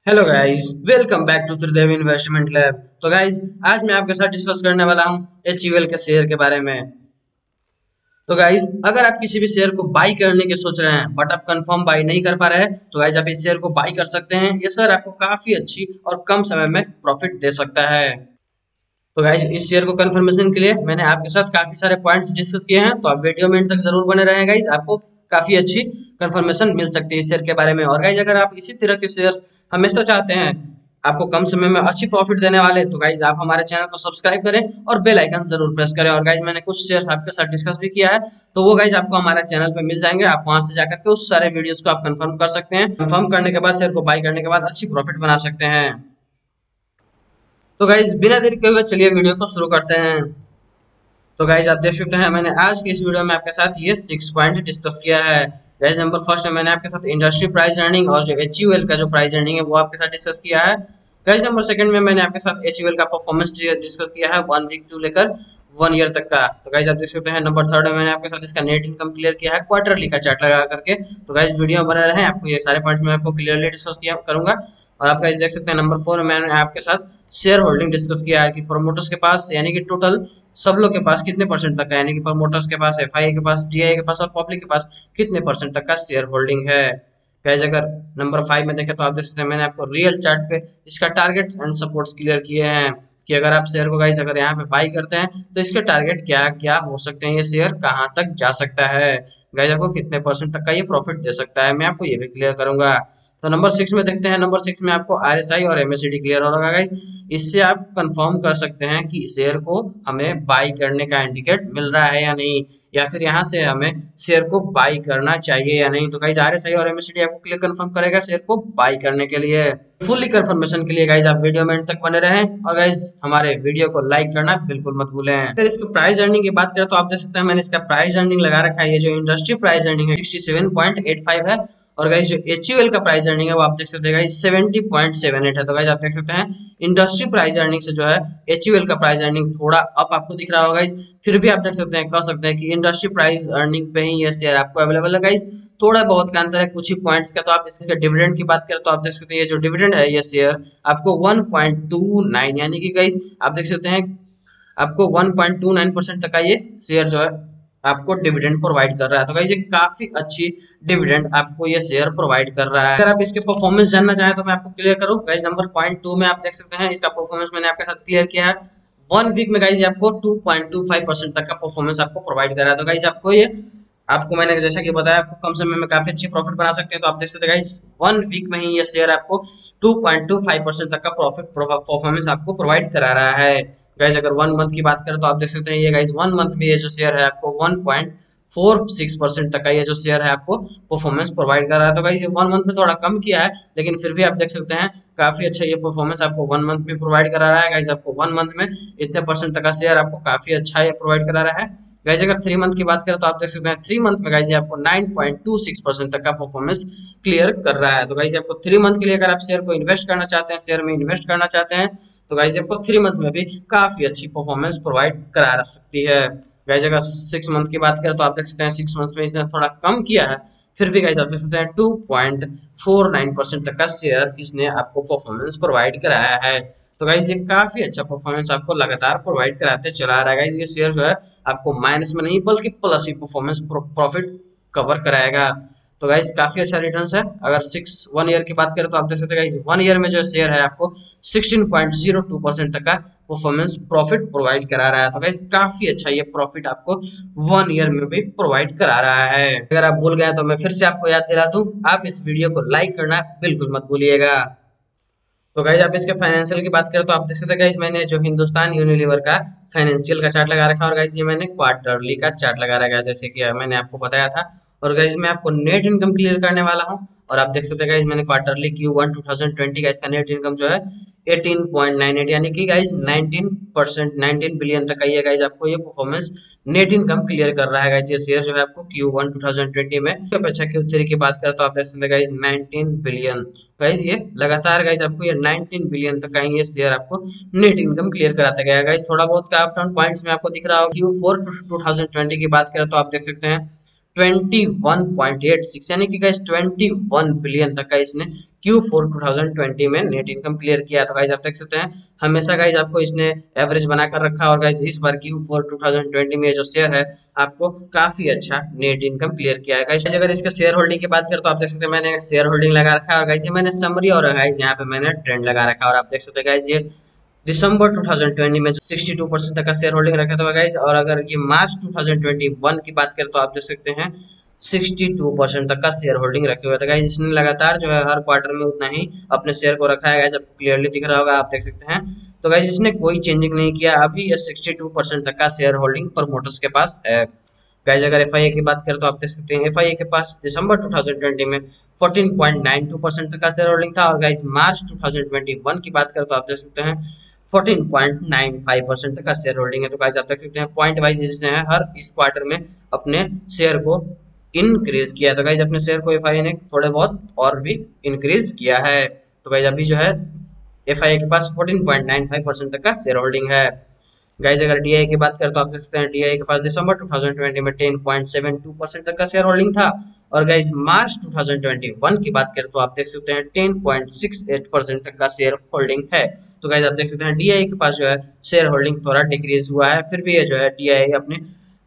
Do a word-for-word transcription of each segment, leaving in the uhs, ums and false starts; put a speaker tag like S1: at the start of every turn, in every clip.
S1: Hello guys, welcome back to Tridev investment lab. तो guys, आज मैं आपके साथ डिस्कस करने वाला हूं एचयूएल के शेयर के बारे में। तो गाइस, अगर आप किसी भी शेयर को बाई करने की सोच रहे हैं बट आप कंफर्म बाई नहीं कर पा रहे हैं, तो गाइस आप इस शेयर को बाई कर सकते हैं। ये शेयर आपको काफी अच्छी और कम समय में प्रॉफिट दे सकता है। तो गाइस, इस शेयर को कंफर्मेशन के लिए मैंने आपके साथ काफी सारे पॉइंट्स डिस्कस किए हैं, तो आप वीडियो में एंड तक जरूर बने रहें गाइस। आपको काफी अच्छी कंफर्मेशन मिल सकती है इस शेयर के बारे में। और गाइस, अगर आप इसी तरह के शेयर्स हमेशा चाहते हैं, आपको कम समय में अच्छी प्रॉफिट देने वाले, तो गाइस आप हमारे चैनल को सब्सक्राइब करें और बेल आइकन जरूर प्रेस करें। और गाइस, मैंने कुछ शेयर्स आपके साथ डिस्कस भी किया है, तो वो गाइस आपको हमारे चैनल पे मिल जाएंगे। आप वहां से जाकर के उस सारे वीडियोस को आप कंफर्म कर सकते हैं। कंफर्म करने के बाद शेयर को बाय करने के बाद अच्छी प्रॉफिट बना सकते हैं। तो गाइस, बिना देरी के हुए चलिए वीडियो को शुरू करते हैं। तो गाइज, आप देख सकते हैं मैंने आज की इस वीडियो में आपके साथ ये सिक्स पॉइंट डिस्कस किया है। गाइज, नंबर फर्स्ट में मैंने आपके साथ इंडस्ट्री प्राइस अर्निंग और जो एचयूएल का जो प्राइस अर्निंग है वो आपके साथ डिस्कस किया है। गाइज, नंबर सेकंड में मैंने आपके साथ एचयूएल का परफॉर्मेंस डिस्कस किया है वन वीक टू लेकर वन ईयर तक का। तो गाइज, आप देख सकते हैं नंबर थर्ड में मैंने आपके साथ इसका नेट इनकम क्लियर किया है क्वार्टरली का चार्ट लगा करके। तो गाइज, वीडियो में बने रहें, आपको ये सारे पॉइंट्स मैं आपको क्लियरली डिस्कस किया करूंगा। और आप गाइज देख सकते हैं नंबर फोर में मैंने आपके साथ शेयर होल्डिंग डिस्कस किया है कि प्रोमोटर्स के पास यानी कि टोटल सब लोग के पास कितने परसेंट तक का, यानी कि प्रमोटर्स के पास, एफआईए के पास, डीआई के पास और पब्लिक के पास कितने परसेंट तक का शेयर होल्डिंग है। गाइस, अगर नंबर फाइव में देखें तो आप देख सकते हैं मैंने आपको रियल चार्ट पे इसका टारगेट्स एंड सपोर्ट्स क्लियर किए हैं कि अगर आप शेयर को गाइस अगर यहाँ पे बाई करते हैं तो इसके टारगेट क्या क्या हो सकते हैं, ये शेयर कहाँ तक जा सकता है, गाइस आपको कितने परसेंट तक का ये प्रॉफिट दे सकता है, मैं आपको ये भी क्लियर करूंगा। तो नंबर सिक्स में देखते हैं, नंबर सिक्स में आपको आरएसआई और एमएससीडी क्लियर हो रहा है गाइस। इससे आप कंफर्म कर सकते हैं कि शेयर को हमें बाई करने का इंडिकेट मिल रहा है या नहीं, या फिर यहाँ से हमें शेयर को बाई करना चाहिए या नहीं। तो गाइस, आरएसआई और एमएससीडी आपको क्लियर कंफर्म करेगा शेयर को बाई करने के लिए। फुल्ली कंफर्मेशन के लिए गाइस आप वीडियो में एंड तक बने रहें और गाइस हमारे वीडियो को लाइक करना बिल्कुल मत भूलें। अगर इसके प्राइस अर्निंग की बात करें तो आप देख सकते हैं मैंने इसका प्राइस अर्निंग लगा रखा है। ये जो इंडस्ट्री प्राइस अर्निंग है sixty seven point eight five है, और गाइस जो एचयूएल का प्राइस अर्निंग है वो आप देख सकते हैं guys seventy point seven eight है। तो गाइस आप देख सकते हैं इंडस्ट्री प्राइस अर्निंग से जो है एचयूएल का प्राइस अर्निंग थोड़ा अप आपको दिख रहा होगा गाइस। फिर भी आप देख सकते हैं, कह सकते हैं कि इंडस्ट्री प्राइस अर्निंग पे ही ये शेयर आपको अवेलेबल है गाइस। थोड़ा बहुत का अंतर है कुछ ही पॉइंट्स का। तो आप इसके डिविडेंड की बात करें तो आप देख सकते हैं ये जो डिविडेंड है ये शेयर आपको वन पॉइंट टू नाइन, यानी कि गाइस आप देख सकते हैं आपको one point two nine percent तक का ये शेयर जो है आपको डिविडेंड प्रोवाइड कर रहा है। तो गाइस, ये काफी अच्छी डिविडेंड आपको ये शेयर प्रोवाइड कर रहा है। अगर आप इसके परफॉर्मेंस जानना चाहें तो मैं आपको क्लियर करूं। गाइस, नंबर पॉइंट टू में आप देख सकते हैं इसका परफॉर्मेंस मैंने आपके साथ क्लियर किया है। वन वीक में गाइस आपको two point two five percent तक का परफॉर्मेंस आपको प्रोवाइड कर रहा है। तो गाइस, आपको ये आपको मैंने जैसा कि बताया आपको कम समय में काफी अच्छी प्रॉफिट बना सकते हैं। तो आप देख सकते हैं गाइस वन वीक में ही ये शेयर आपको two point two five percent तक का प्रॉफिट परफॉर्मेंस आपको प्रोवाइड करा रहा है। गाइस, अगर वन मंथ की बात करें तो आप देख सकते हैं ये गाइस वन मंथ में ये जो शेयर है आपको one point four six percent तक का ये जो शेयर है आपको परफॉर्मेंस प्रोवाइड कर रहा है। तो गाइस, ये वन मंथ में थोड़ा कम किया है, लेकिन फिर भी आप देख सकते हैं काफी अच्छा ये परफॉर्मेंस आपको वन मंथ में प्रोवाइड करा रहा है। गाइस, आपको वन मंथ में इतने परसेंट तक का शेयर आपको काफी अच्छा ये प्रोवाइड करा रहा है। गाइस, अगर थ्री मंथ की बात करें तो आप देख सकते हैं थ्री मंथ में गाइस आपको nine point two six percent तक का परफॉर्मेंस क्लियर कर रहा है। तो गाइस, आपको थ्री मंथ के लिए अगर आप शेयर को इन्वेस्ट करना चाहते हैं, शेयर में इन्वेस्ट करना चाहते हैं, तो गाइस आपको थ्री मंथ में भी काफी अच्छी परफॉर्मेंस प्रोवाइड करा सकती है। गाइस, अगर सिक्स मंथ की बात करें तो आप देख सकते हैं सिक्स मंथ में इसने थोड़ा कम किया है, फिर भी गाइस आप देख सकते हैं two point four nine percent तक का शेयर इसने आपको परफॉर्मेंस प्रोवाइड कराया है। तो गाइस, ये काफी अच्छा परफॉर्मेंस आपको लगातार प्रोवाइड कराते चला रहा है। गाइस, ये शेयर जो है आपको माइनस में नहीं बल्कि प्लस ही परफॉर्मेंस प्रॉफिट कवर कराएगा। तो गाइस, काफी अच्छा रिटर्न्स है। अगर सिक्स वन ईयर की बात करें तो आप देख सकते हैं गाइस वन ईयर में जो शेयर है आपको sixteen point zero two percent तक का परफॉर्मेंस प्रॉफिट प्रोवाइड करा रहा है। तो गाइस, काफी अच्छा ये प्रॉफिट आपको वन ईयर में भी प्रोवाइड करा रहा है। अगर आप भूल गए तो मैं फिर से आपको याद दिला दूं, आप इस वीडियो को लाइक करना बिल्कुल मत भूलिएगा। तो गाइज, आप इसके फाइनेंशियल की बात करें तो आप देख सकते हैं गाइज मैंने जो हिंदुस्तान यूनिलीवर का फाइनेंशियल का चार्ट लगा रखा है, और गाइज ये मैंने क्वार्टरली का चार्ट लगा रखा है जैसे कि मैंने आपको बताया था। और गाइज मैं आपको नेट इनकम क्लियर करने वाला हूं, और आप देख सकते हैं गाइज मैंने quarterly Q one two thousand twenty का इसका नेट इनकम जो है एटीन पॉइंट नाइन एट, यानी कि guys nineteen percent nineteen billion तक का ये गाइज आपको ये परफॉर्मेंस नेट इनकम क्लियर कर रहा है। गाइज, ये शेयर जो है आपको Q one two thousand twenty में अपेक्षा क्यू थ्री की बात करें तो आप देख सकते हैं गाइज नाइनटीन बिलियन। गाइज, ये लगातार गाइज आपको ये नाइनटीन बिलियन तक का ये शेयर आपको नेट इनकम क्लियर कराता गया गाइज। थोड़ा बहुत का अप डाउन पॉइंट्स में आपको दिख रहा होगा। Q four two thousand twenty की बात करें तो आप देख सकते हैं इक्कीस पॉइंट आठ छह यानी कि गाइस इक्कीस बिलियन तक का इसने Q four two thousand twenty में नेट इनकम क्लियर किया। तो गाइस आप देख सकते हैं हमेशा गाइस आपको इसने एवरेज बनाकर रखा और गाइस इस बार Q four two thousand twenty में जो शेयर है आपको काफी अच्छा नेट इनकम क्लियर किया है। गाइस अगर इसका शेयर होल्डिंग की बात करें तो आप देख सकते हैं मैंने शेयर होल्डिंग लगा रखा है और गाइस ये मैंने समरी और गाइस यहाँ पे मैंने ट्रेंड लगा रखा है और आप देख सकते हैं गाइस ये दिसंबर टू थाउजेंड ट्वेंटी में बासठ परसेंट तक का शेयर होल्डिंग रखा था गाइस। और अगर ये March two thousand twenty one की बात करें तो आप देख सकते हैं बासठ परसेंट तक का शेयर होल्डिंग रखे हुए थे गाइस। इसने लगातार जो है हर क्वार्टर में उतना ही अपने शेयर को रखा है गाइस, आपको क्लियरली दिख रहा होगा, आप देख सकते हैं। तो गाइस इसने कोई चेंजिंग नहीं किया, अभी ये बासठ परसेंट तक का शेयर होल्डिंग प्रमोटर्स के पास है गाइस। अगर एफआईए की बात करें तो आप देख सकते हैं एफआईए के पास दिसंबर टू थाउजेंड ट्वेंटी में चौदह पॉइंट नौ दो परसेंट तक का शेयर होल्डिंग था और guys March two thousand twenty one की बात करें तो आप देख सकते हैं चौदह पॉइंट नौ पाँच परसेंट तक का शेयर होल्डिंग है। तो गाइस आप देख सकते हैं पॉइंट वाइज जिसने है हर इस क्वार्टर में अपने शेयर को इंक्रीज किया है। तो गाइस अपने शेयर को एफआईए ने थोड़े बहुत और भी इंक्रीज किया है। तो गाइस अभी जो है एफआईए के पास चौदह पॉइंट नौ पाँच परसेंट तक का शेयर होल्डिंग है। गाइस अगर डीआई की बात करें तो आप देख सकते हैं डीआई के पास दिसंबर टू थाउजेंड ट्वेंटी में दस पॉइंट सात दो परसेंट तक का शेयर होल्डिंग था और guys March two thousand twenty one की बात करें तो आप देख सकते हैं दस पॉइंट छह आठ परसेंट तक का शेयर होल्डिंग है। तो गाइस आप देख सकते हैं डीआई के पास जो है शेयर होल्डिंग थोड़ा डिक्रीज हुआ है, फिर भी ये जो है डीआई अपने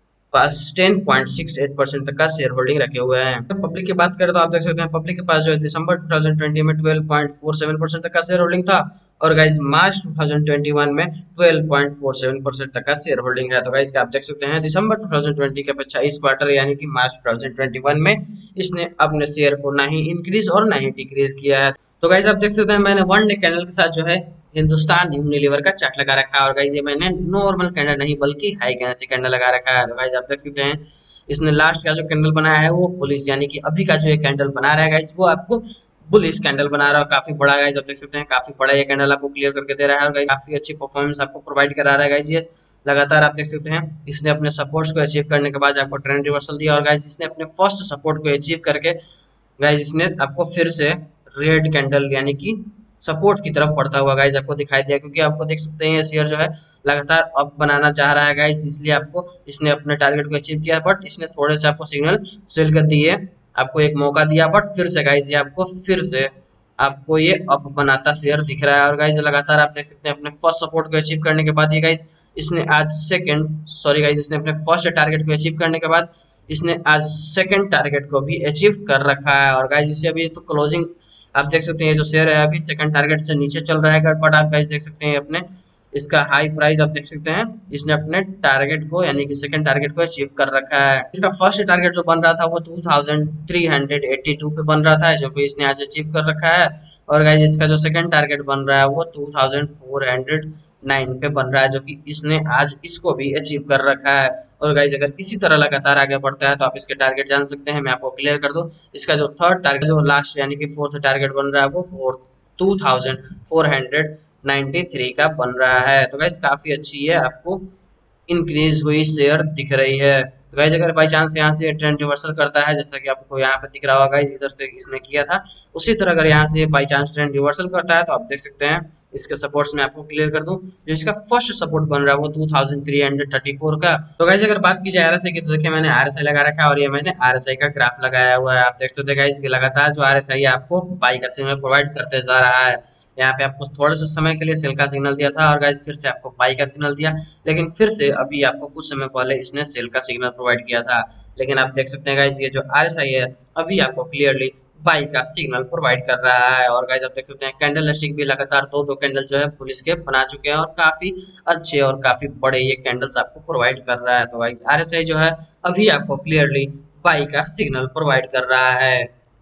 S1: पास दस पॉइंट छह आठ परसेंट तक का शेयर होल्डिंग रखे हुए हैं। तो पब्लिक की बात करें तो आप देख सकते हैं पब्लिक के पास जो है दिसंबर टू थाउजेंड ट्वेंटी में बारह पॉइंट चार सात परसेंट तक का शेयर होल्डिंग था और guys March two thousand twenty one में बारह पॉइंट चार सात परसेंट तक का शेयर होल्डिंग है। तो गाइस आप देख सकते हैं दिसंबर टू थाउजेंड ट्वेंटी के अपेक्षा इस क्वार्टर यानी कि March two thousand twenty one में इसने अपने शेयर को ना ही इंक्रीज और ना ही डिक्रीज किया है। तो गाइस आप देख सकते हैं मैंने वन डे कैंडल के साथ जो है हिंदुस्तान यूनिलीवर का चार्ट लगा रखा है और गाइस ये मैंने नॉर्मल कैंडल नहीं बल्कि हाई कैंडल कैंडल लगा रखा है। तो गाइस आप देख सकते हैं इसने लास्ट का जो कैंडल बनाया है वो बुलिश यानी कि अभी का जो ये कैंडल बना रहा है गाइस वो आपको बुलिश कैंडल बना रहा है, काफी बड़ा गाइस आप देख सकते हैं काफी बड़ा ये कैंडल आपको क्लियर करके दे रहा है और गाइस काफी अच्छी परफॉर्मेंस आपको प्रोवाइड करा रहा है गाइस। ये लगातार आप देख सकते हैं इसने अपने सपोर्ट्स को अचीव करने के बाद आपको ट्रेंड रिवर्सल दिया और गाइस इसने अपने फर्स्ट सपोर्ट को अचीव करके गाइस इसने आपको फिर से रेड कैंडल यानी कि सपोर्ट की तरफ बढ़ता हुआ गाइस आपको दिखाई दिया, क्योंकि आपको देख सकते हैं ये शेयर जो है लगातार अप बनाना चाह रहा है गाइस, इसलिए आपको इसने अपने टारगेट को अचीव किया बट इसने थोड़े से आपको सिग्नल सेल कर दिए, आपको एक मौका दिया बट फिर से गाइस ये आपको फिर से आपको ये अप बनाता शेयर दिख रहा है और गाइस लगातार आप देख सकते हैं अपने फर्स्ट सपोर्ट को अचीव करने के बाद ये गाइस इसने आज सेकंड सॉरी गाइस इसने अपने फर्स्ट टारगेट को अचीव करने के बाद इसने आज सेकंड टारगेट को भी अचीव कर रखा है और गाइस इसे अभी तो क्लोजिंग आप देख सकते हैं जो शेयर है अभी सेकंड टारगेट से नीचे चल रहा है बट आप गाइस देख सकते हैं अपने इसका हाई प्राइस आप देख सकते हैं इसने अपने टारगेट को यानी कि सेकंड टारगेट को अचीव कर रखा है। इसका फर्स्ट टारगेट जो बन रहा था वो two thousand three hundred eighty two पे बन रहा था जो कि इसने आज अचीव कर रखा है और गाइस इसका जो सेकंड टारगेट बन रहा है वो two thousand four hundred nine पे बन रहा है जो कि इसने आज इसको भी अचीव कर रखा है। और गाइस अगर इसी तरह लगातार आगे बढ़ता है तो आप इसके टारगेट जान सकते हैं, मैं आपको क्लियर कर दूं इसका जो थर्ड टारगेट जो लास्ट यानी कि फोर्थ टारगेट बन रहा है वो four two thousand four hundred ninety three का बन रहा है। तो गाइस काफी अच्छी है आपको इंक्रीज हुई शेयर दिख रही है। तो गाइस अगर बाई चांस यहाँ से ट्रेंड रिवर्सल करता है जैसा कि आपको यहाँ पे दिख रहा होगा गाइस इधर से इसने किया था उसी तरह अगर यहाँ से बाई चांस ट्रेंड रिवर्सल करता है तो आप देख सकते हैं इसके सपोर्ट्स में आपको क्लियर कर दूं जो इसका फर्स्ट सपोर्ट बन रहा है वो two thousand three hundred thirty four का। तो गाइस अगर बात की जाए आरएसआई की तो देखिए मैंने आरएसआई लगा रखा है और ये मैंने आरएसआई का ग्राफ लगाया हुआ है, आप देख सकते हैं गाइस लगातार जो आरएसआई आपको बाई का सिग्नल प्रोवाइड करते जा रहा है। यहाँ पे आपको थोड़े से समय के लिए सेल का सिग्नल दिया था और गाइस फिर से आपको बाई का सिग्नल दिया, लेकिन फिर से अभी आपको कुछ समय पहले इसने सेल का सिग्नल प्रोवाइड किया था, लेकिन आप देख सकते हैं गाइस ये जो आरएसआई है अभी आपको क्लियरली बाई का सिग्नल प्रोवाइड कर रहा है। और गाइस आप देख सकते हैं कैंडल स्टिक भी लगातार दो दो कैंडल जो है पुलिस के बना चुके हैं और काफी अच्छे और काफी बड़े ये कैंडल्स आपको प्रोवाइड कर रहा है। तो गाइस आरएसआई जो है अभी आपको क्लियरली बाई का सिग्नल प्रोवाइड कर रहा है।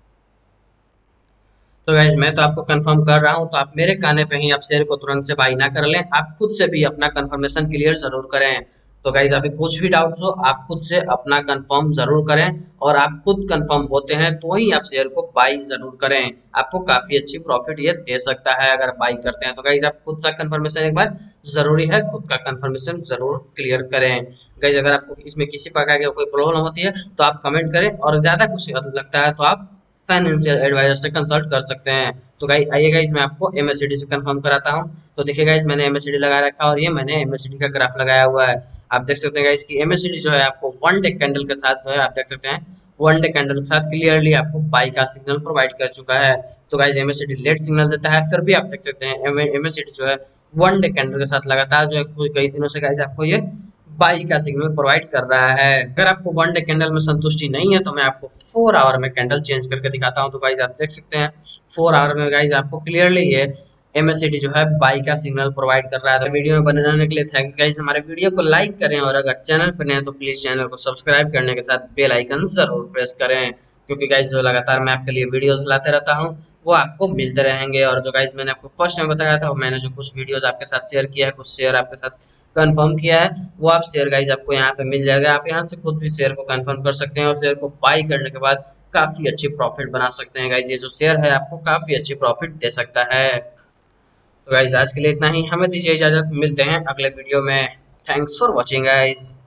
S1: तो गाइज मैं तो आपको कंफर्म कर रहा हूं तो आप मेरे कहने पे ही आप शेयर को तुरंत से बाई ना कर लें, आप खुद से भी अपना कंफर्मेशन क्लियर जरूर करें। तो गाइज अभी कुछ भी डाउट्स हो आप खुद से अपना कंफर्म जरूर करें और आप खुद कंफर्म होते हैं तो ही आप शेयर को बाई जरूर करें, आपको काफी अच्छी प्रॉफिट ये दे सकता है अगर बाई करते हैं। तो गाइज आप खुद सा कंफर्मेशन एक बार जरूरी है, खुद का कंफर्मेशन जरूर क्लियर करें। गाइज अगर आपको इसमें किसी प्रकार की कोई प्रॉब्लम होती है तो आप कमेंट करें और ज्यादा कुछ लगता है तो आप फाइनेंशियल एडवाइजर से कंसल्ट कर सकते हैं। तो गाइस आइए गाइस मैं आपको एमएससीडी से कंफर्म कराता हूं। तो देखिए गाइस मैंने एमएससीडी लगा रखा है और ये मैंने एमएससीडी का ग्राफ लगाया हुआ है। आप देख सकते हैं गाइस कि एमएससीडी जो है आपको वन डे कैंडल के साथ जो है आप देख सकते हैं वन डे कैंडल के साथ क्लियरली आपको बाई का सिग्नल प्रोवाइड कर चुका है। तो गाइस एमएससीडी लेट सिग्नल देता है, फिर भी आप देख सकते हैं एमएससीडी जो है वन डे कैंडल के साथ लगातार जो है कई दिनों से गाइस आपको ये बाई का सिग्नल प्रोवाइड कर रहा है। अगर आपको वन डे कैंडल में संतुष्टि नहीं है तो मैं आपको फोर आवर में कैंडल चेंज करके दिखाता हूं। तो गाइस आप देख सकते हैं फोर आवर में गाइस आपको क्लियरली ये एमएससीडी जो है बाई का सिग्नल प्रोवाइड कर रहा है। तो वीडियो में बने रहने के लिए थैंक्स गाइस। हमारे वीडियो को लाइक करें और अगर चैनल पर नए हैं तो प्लीज चैनल को सब्सक्राइब करने के साथ बेल आइकन जरूर प्रेस करें, क्योंकि गाइस जो लगातार मैं आपके लिए वीडियोस लाते रहता हूँ वो आपको मिलते रहेंगे। और जो गाइस मैंने आपको फर्स्ट टाइम बताया था, मैंने जो कुछ वीडियोस आपके साथ शेयर किया है, कुछ शेयर आपके साथ कंफर्म किया है, वो आप शेयर गाइस आपको यहाँ पे मिल जाएगा। आप यहाँ से खुद भी शेयर को कंफर्म कर सकते हैं और शेयर को बाई करने के बाद काफी अच्छी प्रॉफिट बना सकते हैं गाइस। ये जो शेयर है आपको काफी अच्छी प्रॉफिट दे सकता है। तो गाइस आज के लिए इतना ही, हमें दीजिए इजाजत, मिलते हैं अगले वीडियो में। Thanks for watching guys.